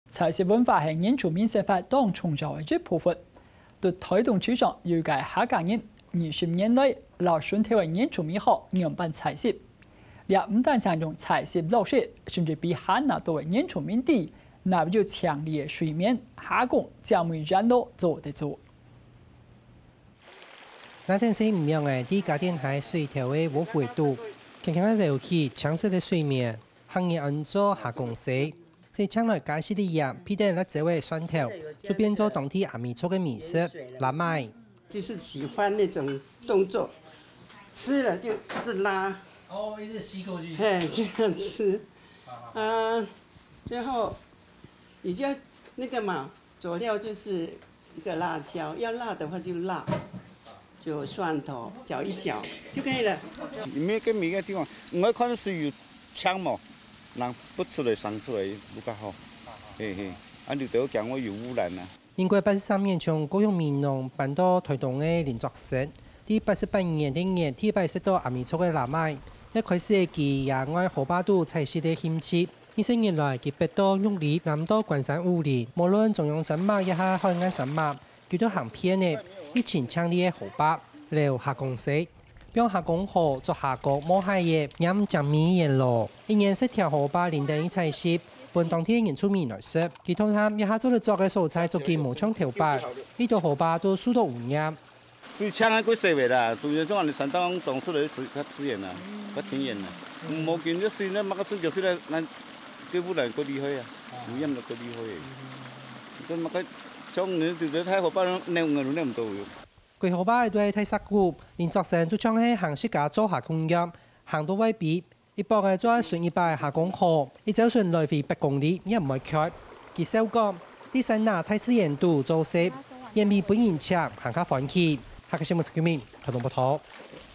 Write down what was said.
菜式文化係原住民生活當重要嘅一部分，對推動推廣預計下個年20年內，老順體為原住民學樣板菜式，也唔單止用菜式老師，甚至比漢那多嘅原住民地，那有強烈嘅水面下降，將每人都做得做。 那天是唔樣嘅，啲家電喺水頭嘅溫度度，輕輕流起橙色嘅水面，行業按做下降式。在將來解釋的嘢，批得那這位蒜頭，就變做當地阿美族嘅美食拉麥。 就是喜歡那種動作，吃了就一直拉。 哦，一直吸過去。 嘿，這樣吃。最後你就要那個嘛，佐料就是一個辣椒，要辣的話就辣，就蒜頭攪一攪就可以了。 每個地方，我看是有槍嘛。人不出來生出來比較好，嘿嘿，你都講我有污染啊。 民國83年從高雄民農辦到推動嘅連作室，第88年的年第擺食到阿美族嘅拉麥，一開始佢也愛河巴度菜式嘅興趣。20年來，佢北到玉里，南到關山武林，無論中央山脈一下海岸山脈，佢都行遍嘅，一前強烈嘅河巴，留下公式。標下港河做下角摸海嘢，飲醬米鹽咯。一年食條河巴連等一菜式，本當天原住民來食。佢通常一下做嚟做嘅素菜做件無槍條白，呢度河巴都輸到無鹽。 水槍係幾細味啦，仲要將我哋山當種出嚟水較自然啦，較天然啦。冇見啲水咧，乜個水就水咧，嗱啲污染個厲害啊，污染就個厲害嘅。咁乜個將你條睇河巴靚嘅都靚唔到嘅。 佢河巴都係睇實骨，連作成就將喺行式架做下工業，行到威比，一波嘅再順一擺下港河，一走順來回8公里，也唔係缺。佢收工，啲山拿睇試驗度做食，鹽味本然強，行下歡喜。下個新聞叫面，台東報道。